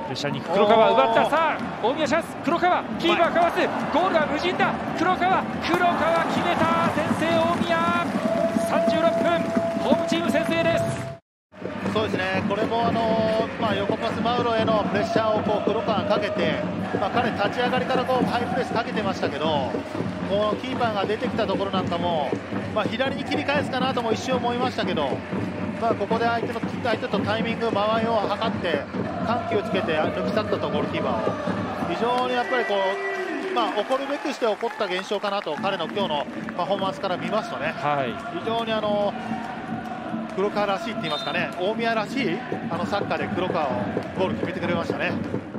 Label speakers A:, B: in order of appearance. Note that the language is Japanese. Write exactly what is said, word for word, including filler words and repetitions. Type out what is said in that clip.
A: プレッシャーに行く黒川、奪った。さあ大宮チャンス、黒川キーパーかわす、ゴールは無人だ。黒川黒川決めた。先制大宮。さんじゅうろっぷん、ホームチーム先制です。
B: そうですね、これもあの、まあ、横パスマウロへのプレッシャーをこう黒川かけて、まあ、彼、立ち上がりからこうハイプレスかけてましたけど、このキーパーが出てきたところなんかも、まあ、左に切り返すかなとも一瞬思いましたけど、まあ、ここで相手の相手とタイミング、間合いを測って、緩急をつけて抜き去ったとゴールキーパーを、非常にやっぱりこう、まあ、起こるべくして起こった現象かなと、彼の今日のパフォーマンスから見ますとね、はい、非常にあの黒川らしいって言いますかね、大宮らしいあのサッカーで黒川をゴール決めてくれましたね。